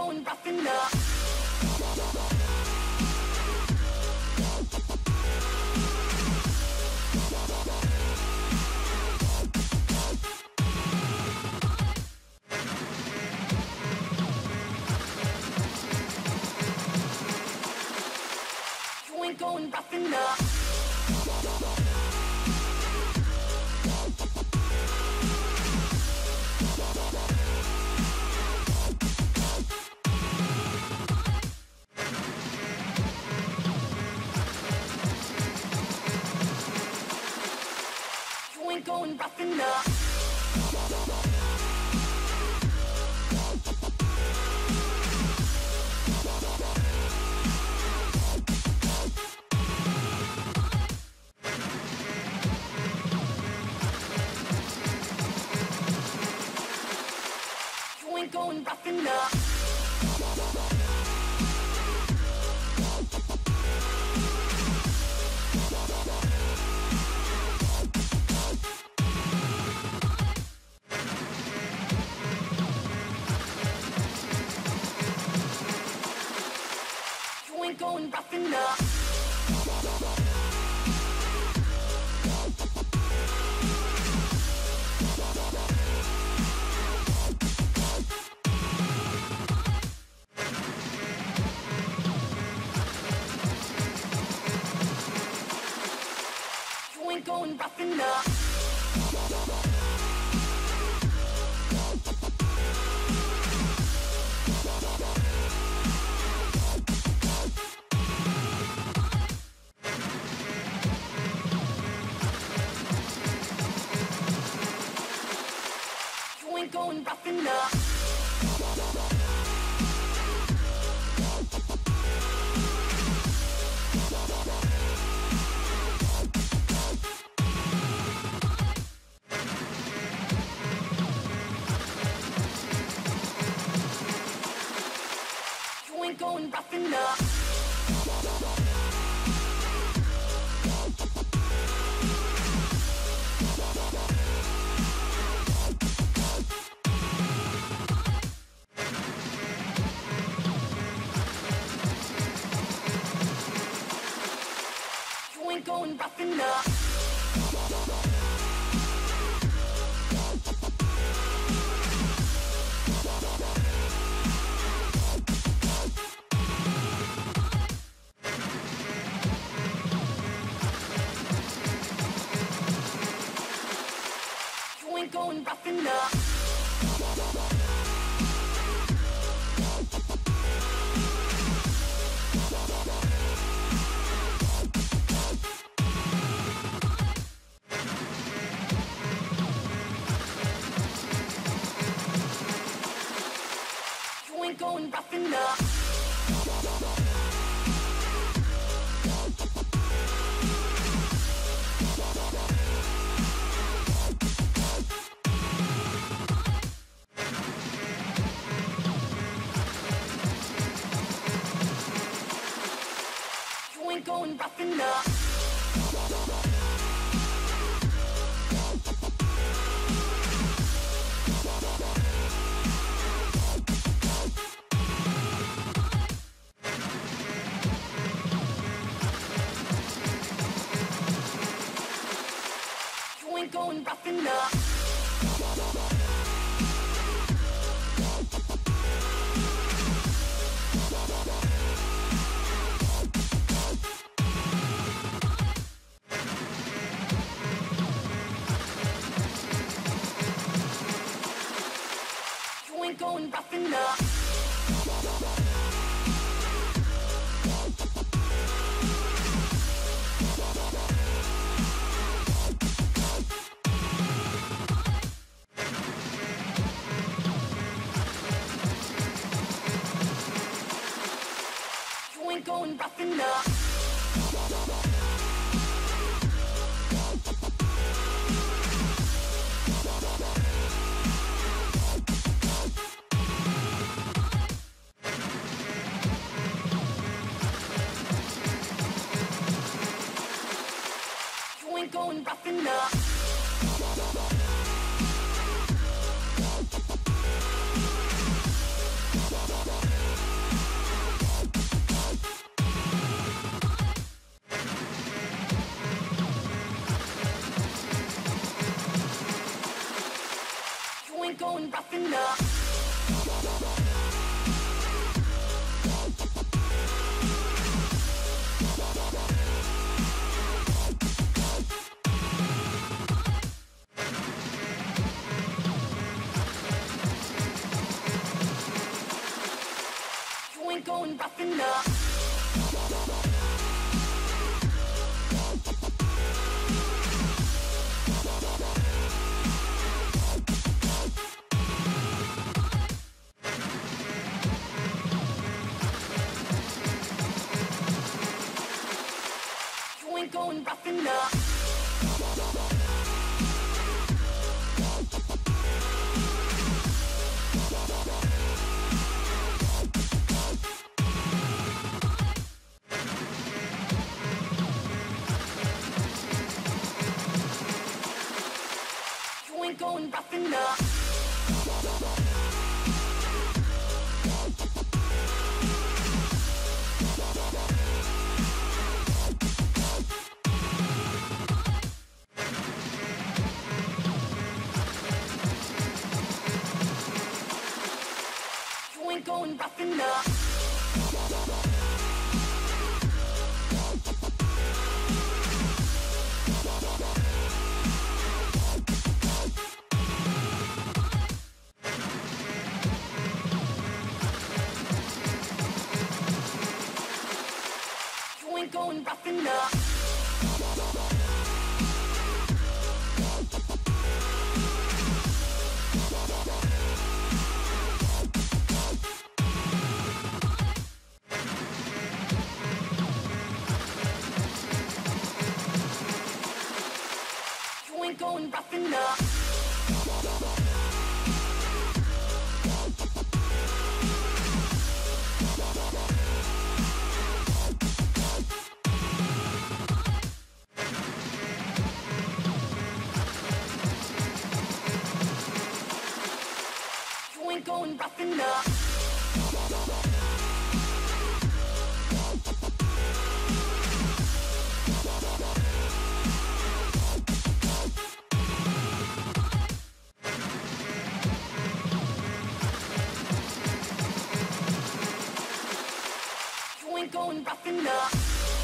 going rough enough. You ain't going rough enough. You ain't going rough enough. You ain't going rough enough. You ain't going rough enough. You ain't going rough enough. You ain't going rough enough. You ain't going rough enough. You ain't going rough enough. You ain't going rough enough. You ain't going rough enough. You ain't going rough enough. You ain't going rough enough. You ain't going rough enough. You ain't going rough enough. You ain't going rough enough. rough enough. You ain't going rough enough. You ain't going rough enough. You ain't going rough enough. You ain't going rough enough. You ain't going rough enough. You ain't going rough enough. You ain't going rough enough. You ain't going rough enough.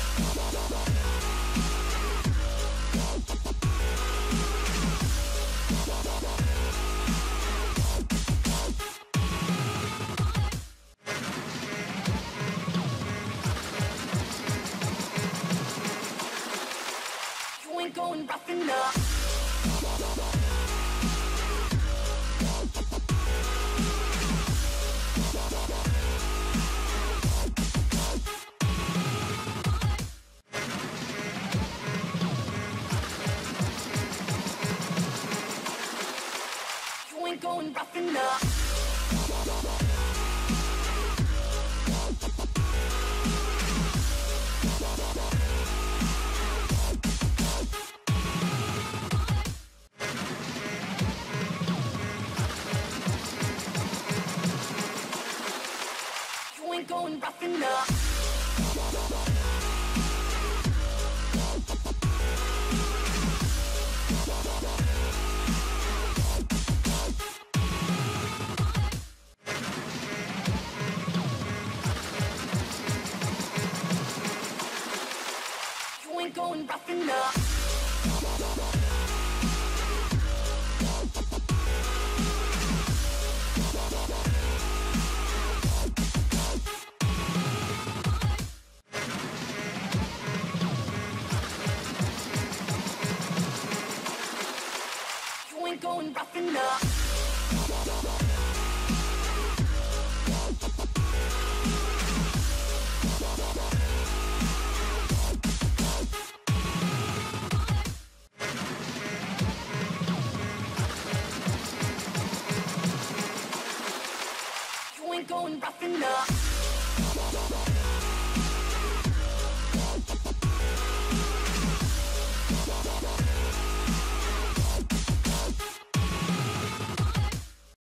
You ain't going rough enough. You ain't going rough enough. You ain't going rough enough. You ain't going rough enough. You ain't going rough enough. You ain't going rough enough.